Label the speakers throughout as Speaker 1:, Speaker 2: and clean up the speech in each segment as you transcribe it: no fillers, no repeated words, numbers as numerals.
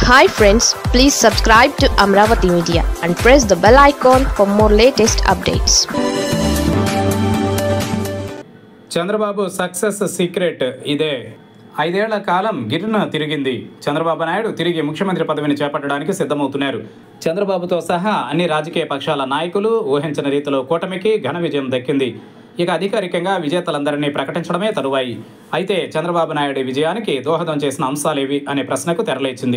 Speaker 1: Hi friends, please subscribe to Amravati Media and press the bell icon for more latest updates.
Speaker 2: Chandrababu success secret ఇదే. 5 ఏళ్ల కాలం గిర్న తిరిగింది. చంద్రబాబు నాయుడు తిరిగి ముఖ్యమంత్రి పదవిని చేపట్టడానికి సిద్ధమవుతున్నారు. చంద్రబాబుతో సహా అన్ని రాజకీయ పక్షాల నాయకులు ఊహించని రీతిలో కూటమికి ఘన విజయం దక్కింది. ఇక అధికారికంగా విజేతలందరినీ ప్రకటించడమే తరువాయి. అయితే చంద్రబాబు నాయుడు విజయానికి దోహదం చేసిన అంశాలేవి అనే ప్రశ్నకు తెరలేచింది.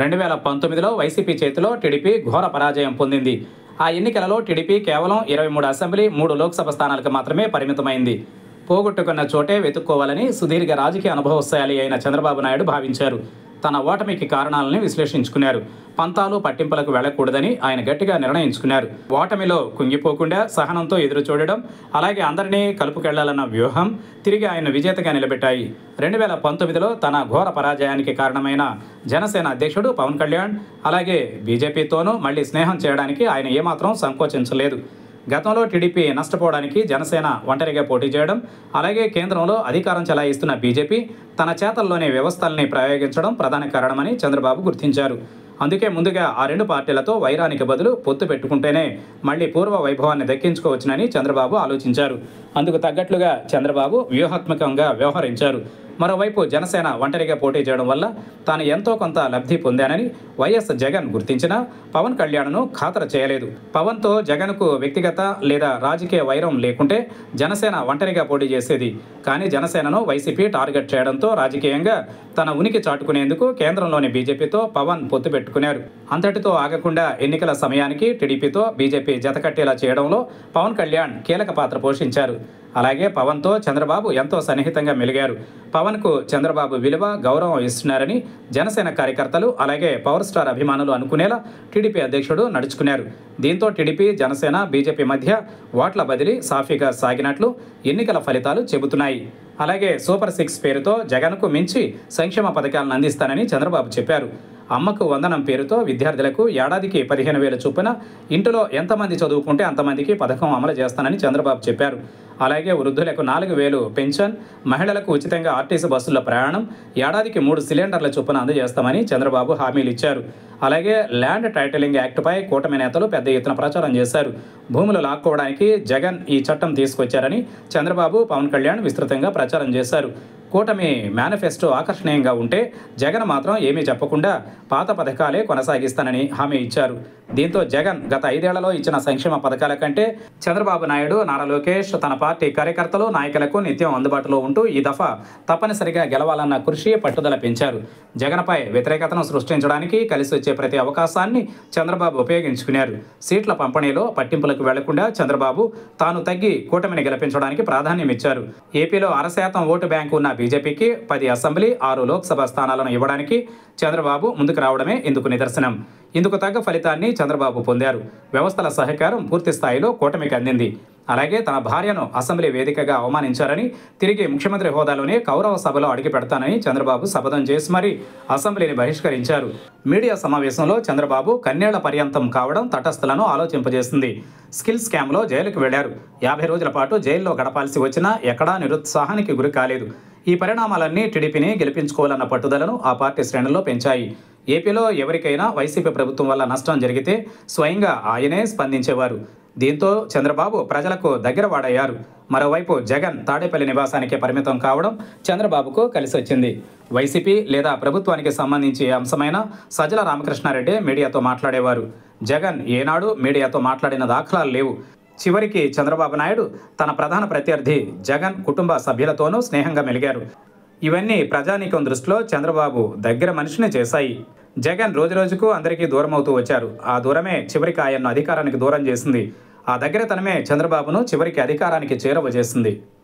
Speaker 2: 2019లో వైసీపీ చేతిలో టీడీపీ ఘోర పరాజయం పొందింది. ఆ ఎన్నికలలో టీడీపీ కేవలం 23 అసెంబ్లీ 3 లోక్సభ స్థానాలకు మాత్రమే పరిమితమైంది. పోగొట్టుకున్న చోటే వెతుక్కోవాలని సుదీర్ఘ రాజకీయ అనుభవశాలి అయిన చంద్రబాబు నాయుడు భావించారు. తన ఓటమికి కారణాలను విశ్లేషించుకున్నారు. పంతాలు పట్టింపులకు వెళ్లకూడదని ఆయన గట్టిగా నిర్ణయించుకున్నారు. ఓటమిలో కుంగిపోకుండా సహనంతో ఎదురు చూడడం, అలాగే అందరినీ కలుపుకెళ్లాలన్న వ్యూహం తిరిగి ఆయన విజేతగా నిలబెట్టాయి. 2019లో తన ఘోర పరాజయానికి కారణమైన జనసేన అధ్యక్షుడు పవన్ కళ్యాణ్, అలాగే బీజేపీతోనూ మళ్లీ స్నేహం చేయడానికి ఆయన ఏమాత్రం సంకోచించలేదు. గతంలో టీడీపీ నష్టపోవడానికి జనసేన ఒంటరిగా పోటీ చేయడం, అలాగే కేంద్రంలో అధికారం చెలాయిస్తున్న బీజేపీ తన చేతల్లోని వ్యవస్థల్ని ప్రయోగించడం ప్రధాన కారణమని చంద్రబాబు గుర్తించారు. అందుకే ముందుగా ఆ 2 పార్టీలతో వైరానికి బదులు పొత్తు పెట్టుకుంటేనే మళ్లీ పూర్వ వైభవాన్ని దక్కించుకోవచ్చునని చంద్రబాబు ఆలోచించారు. అందుకు తగ్గట్లుగా చంద్రబాబు వ్యూహాత్మకంగా వ్యవహరించారు. మరోవైపు జనసేన ఒంటరిగా పోటీ చేయడం వల్ల తాను ఎంతో కొంత లబ్ధి పొందానని వైఎస్ జగన్ గుర్తించినా పవన్ కళ్యాణ్ను ఖాతరు చేయలేదు. పవన్తో జగన్కు వ్యక్తిగత లేదా రాజకీయ వైరం లేకుంటే జనసేన ఒంటరిగా పోటీ చేసేది. కానీ జనసేనను వైసీపీ టార్గెట్ చేయడంతో రాజకీయంగా తన ఉనికి చాటుకునేందుకు కేంద్రంలోని బీజేపీతో పవన్ పొత్తు పెట్టుకున్నారు. అంతటితో ఆగకుండా ఎన్నికల సమయానికి టీడీపీతో బీజేపీ జతకట్టేలా చేయడంలో పవన్ కళ్యాణ్ కీలక పాత్ర పోషించారు. అలాగే పవన్తో చంద్రబాబు ఎంతో సన్నిహితంగా మెలిగారు. పవన్కు చంద్రబాబు విలువ, గౌరవం ఇస్తున్నారని జనసేన కార్యకర్తలు, అలాగే పవర్ స్టార్ అభిమానులు అనుకునేలా టీడీపీ అధ్యక్షుడు నడుచుకున్నారు. దీంతో టీడీపీ, జనసేన, బీజేపీ మధ్య ఓట్ల బదిలీ సాఫీగా సాగినట్లు ఎన్నికల ఫలితాలు చెబుతున్నాయి. అలాగే సూపర్ 6 పేరుతో జగన్కు మించి సంక్షేమ పథకాలను అందిస్తానని చంద్రబాబు చెప్పారు. అమ్మకు వందనం పేరుతో విద్యార్థులకు ఏడాదికి 15,000 చొప్పున ఇంటిలో ఎంతమంది చదువుకుంటే అంతమందికి పథకం అమలు చేస్తానని చంద్రబాబు చెప్పారు. అలాగే వృద్ధులకు 4,000 పెన్షన్, మహిళలకు ఉచితంగా ఆర్టీసీ బస్సుల్లో ప్రయాణం, ఏడాదికి 3 సిలిండర్ల చొప్పున అందజేస్తామని చంద్రబాబు హామీలు ఇచ్చారు. అలాగే ల్యాండ్ టైటిలింగ్ యాక్ట్పై కూటమి నేతలు పెద్ద ఎత్తున ప్రచారం చేశారు. భూములు లాక్కోవడానికి జగన్ ఈ చట్టం తీసుకొచ్చారని చంద్రబాబు, పవన్ కళ్యాణ్ విస్తృతంగా ప్రచారం చేశారు. కూటమి మేనిఫెస్టో ఆకర్షణీయంగా ఉంటే జగన్ మాత్రం ఏమీ చెప్పకుండా పాత పథకాలే కొనసాగిస్తానని హామీ ఇచ్చారు. దీంతో జగన్ గత 5 ఏళ్లలో ఇచ్చిన సంక్షేమ పథకాల కంటే చంద్రబాబు నాయుడు, నారా లోకేష్ తన పార్టీ కార్యకర్తలు, నాయకులకు నిత్యం అందుబాటులో ఉంటూ ఈ దఫా తప్పనిసరిగా గెలవాలన్న కృషి, పట్టుదల పెంచారు. జగన్పై వ్యతిరేకతను సృష్టించడానికి కలిసి వచ్చే ప్రతి అవకాశాన్ని చంద్రబాబు ఉపయోగించుకున్నారు. సీట్ల పంపిణీలో పట్టింపులకు వెళ్లకుండా చంద్రబాబు తాను తగ్గి కూటమిని గెలిపించడానికి ప్రాధాన్యం ఇచ్చారు. ఏపీలో 1% ఓటు బ్యాంకు ఉన్న బీజేపీకి 10 అసెంబ్లీ, 6 లోక్సభ స్థానాలను ఇవ్వడానికి చంద్రబాబు ముందుకు రావడమే ఇందుకు నిదర్శనం. ఇందుకు తగ్గ ఫలితాన్ని చంద్రబాబు పొందారు. వ్యవస్థల సహకారం పూర్తి స్థాయిలో కూటమికి అందింది. అలాగే తన భార్యను అసెంబ్లీ వేదికగా అవమానించారని, తిరిగి ముఖ్యమంత్రి హోదాలోనే కౌరవ సభలో అడుగు పెడతానని చంద్రబాబు శపథం చేసి మరీ అసెంబ్లీని బహిష్కరించారు. మీడియా సమావేశంలో చంద్రబాబు కన్నేళ్ల పర్యంతం కావడం తటస్థులను ఆలోచింపజేసింది. స్కిల్ స్కామ్లో జైలుకు వెళ్లారు. 50 రోజుల పాటు జైల్లో గడపాల్సి వచ్చినా ఎక్కడా నిరుత్సాహానికి గురి కాలేదు. ఈ పరిణామాలన్నీ టీడీపీని గెలిపించుకోవాలన్న పట్టుదలను ఆ పార్టీ శ్రేణుల్లో పెంచాయి. ఏపీలో ఎవరికైనా వైసీపీ ప్రభుత్వం వల్ల నష్టం జరిగితే స్వయంగా ఆయనే స్పందించేవారు. దీంతో చంద్రబాబు ప్రజలకు దగ్గరవాడయ్యారు. మరోవైపు జగన్ తాడేపల్లి నివాసానికి పరిమితం కావడం చంద్రబాబుకు కలిసొచ్చింది. వైసీపీ లేదా ప్రభుత్వానికి సంబంధించి అంశమైన సజ్జల రామకృష్ణారెడ్డి మీడియాతో మాట్లాడేవారు. జగన్ ఏనాడు మీడియాతో మాట్లాడిన దాఖలాలు లేవు. చివరికి చంద్రబాబు నాయుడు తన ప్రధాన ప్రత్యర్థి జగన్ కుటుంబ సభ్యులతోనూ స్నేహంగా మెలిగారు. ఇవన్నీ ప్రజానీకం దృష్టిలో చంద్రబాబు దగ్గర మనిషిని చేశాయి. జగన్ రోజురోజుకు అందరికీ దూరం అవుతూ వచ్చారు. ఆ దూరమే చివరికి ఆయన్ను అధికారానికి దూరం చేసింది. ఆ దగ్గరతనమే చంద్రబాబును చివరికి అధికారానికి చేరువ చేసింది.